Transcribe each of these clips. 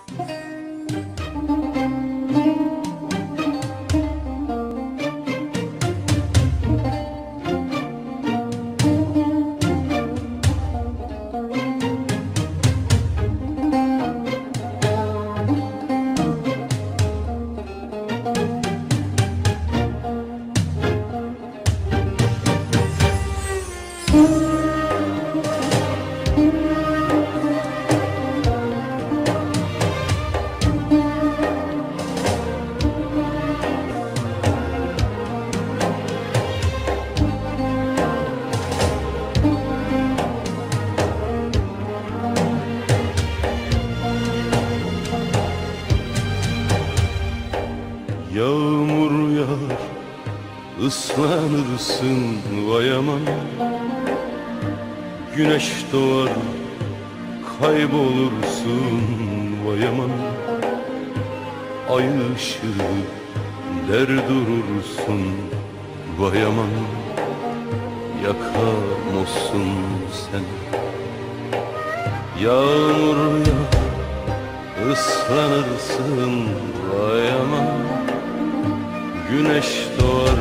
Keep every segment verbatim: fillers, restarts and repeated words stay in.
Yağmur yağar, ıslanırsın vay aman. Güneş doğar, kaybolursun vay aman. Ay ışığı der durursun vay aman. Yakar mısın sen? Yağmur yağar, ıslanırsın vay aman. Güneş doğar,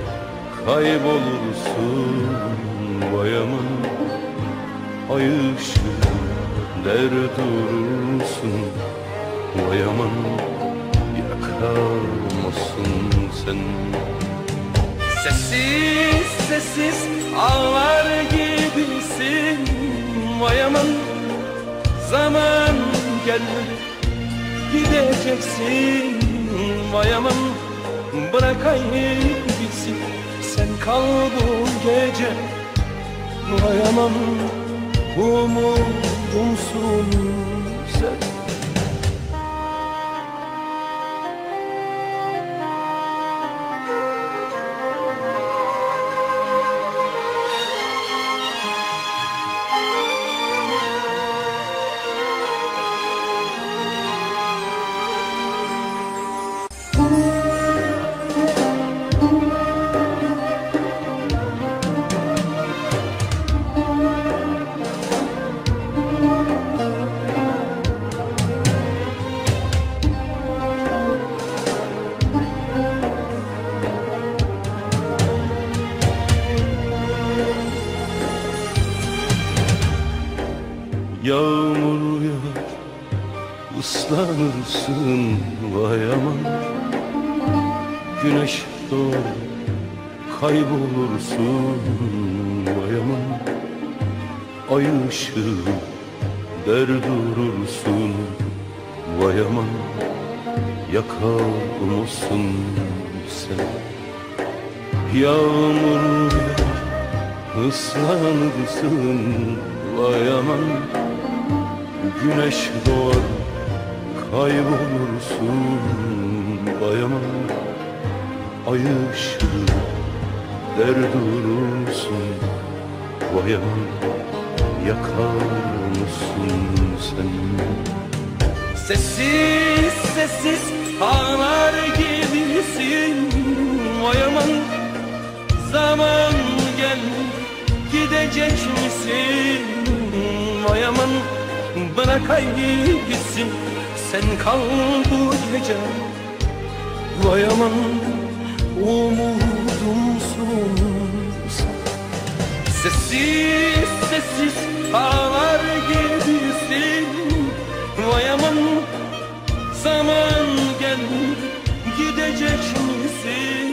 kaybolursun vay aman. Ay ışığı der durursun vay aman. Yakar mısın sen? Sessiz sessiz ağlar gibisin vay aman. Zaman gelmedi, gideceksin vay aman. Bırakayım gitsin, sen kal bu gece vay aman. Umudumsun sen. Yağmur yağar, ıslanırsın vay aman. Güneş doğar, kaybolursun vay aman. Ay ışığı der durursun vay aman. Yakar mısın sen? Yağmur yağar, ıslanırsın vay aman. Güneş doğar, kaybolursun vay aman. Ay ışığı der durursun vay aman. Yakar mısın sen? Sessiz sessiz ağlar gibisin vay aman. Zaman geldi, gidecek misin vay aman. Bırakayım gitsin, sen kal bu gece vay aman. Umudumsun sen. Sessiz sessiz ağlar gibisin vay aman. Zaman geldi, gidecek misin